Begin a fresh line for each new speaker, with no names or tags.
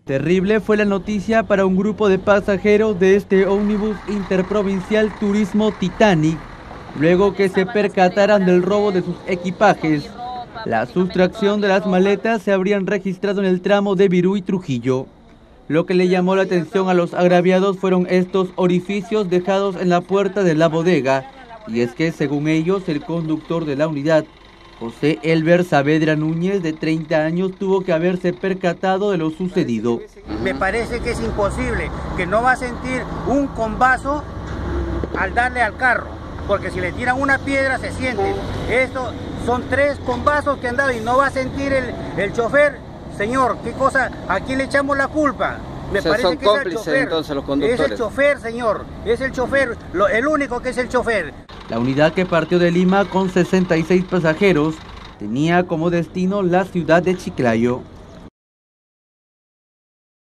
Terrible fue la noticia para un grupo de pasajeros de este ómnibus interprovincial Turismo Titanic, luego que se percataran del robo de sus equipajes. La sustracción de las maletas se habrían registrado en el tramo de Virú y Trujillo. Lo que le llamó la atención a los agraviados fueron estos orificios dejados en la puerta de la bodega, y es que según ellos el conductor de la unidad, José Elber Saavedra Núñez, de 30 años, tuvo que haberse percatado de lo sucedido.
Me parece que es imposible, que no va a sentir un combazo al darle al carro, porque si le tiran una piedra se siente. Esto son 3 combazos que han dado y no va a sentir el chofer. Señor, ¿qué cosa? ¿A quién le echamos la culpa? Me parece
son
que es el
cómplices
chofer.
Entonces los conductores.
Es el chofer, señor. Es el chofer, el único que es el chofer.
La unidad, que partió de Lima con 66 pasajeros, tenía como destino la ciudad de Chiclayo.